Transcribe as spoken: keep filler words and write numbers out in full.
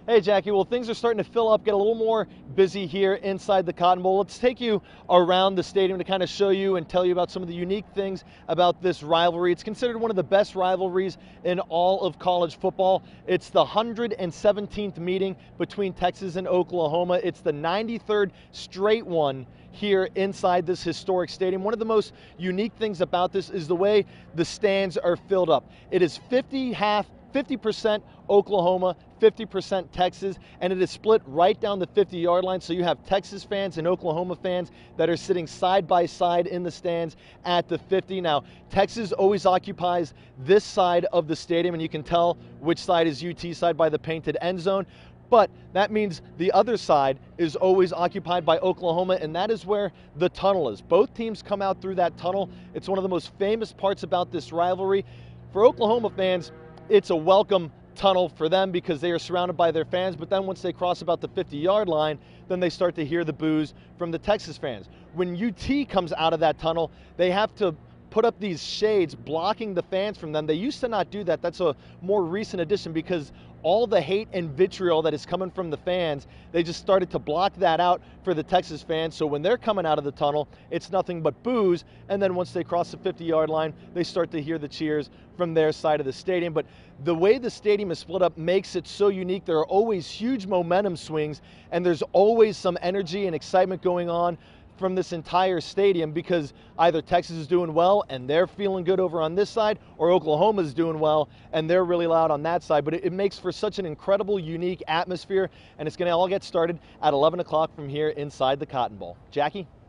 Hey Jackie, well things are starting to fill up, get a little more busy here inside the Cotton Bowl. Let's take you around the stadium to kind of show you and tell you about some of the unique things about this rivalry. It's considered one of the best rivalries in all of college football. It's the one hundred seventeenth meeting between Texas and Oklahoma. It's the ninety-third straight one here inside this historic stadium. One of the most unique things about this is the way the stands are filled up. It is fifty half fifty percent Oklahoma, fifty percent Texas, and it is split right down the fifty yard line. So you have Texas fans and Oklahoma fans that are sitting side by side in the stands at the fifty. Now, Texas always occupies this side of the stadium, and you can tell which side is U T side by the painted end zone. But that means the other side is always occupied by Oklahoma, and that is where the tunnel is. Both teams come out through that tunnel. It's one of the most famous parts about this rivalry. For Oklahoma fans, it's a welcome tunnel for them because they are surrounded by their fans, but then once they cross about the fifty yard line, then they start to hear the boos from the Texas fans. When U T comes out of that tunnel, they have to put up these shades blocking the fans from them. They used to not do that. That's a more recent addition because all the hate and vitriol that is coming from the fans, they just started to block that out for the Texas fans. So when they're coming out of the tunnel, it's nothing but boos. And then once they cross the fifty yard line, they start to hear the cheers from their side of the stadium. But the way the stadium is split up makes it so unique. There are always huge momentum swings, and there's always some energy and excitement going on from this entire stadium because either Texas is doing well and they're feeling good over on this side, or Oklahoma is doing well and they're really loud on that side. But it, it makes for such an incredible, unique atmosphere, and it's going to all get started at eleven o'clock from here inside the Cotton Bowl. Jackie?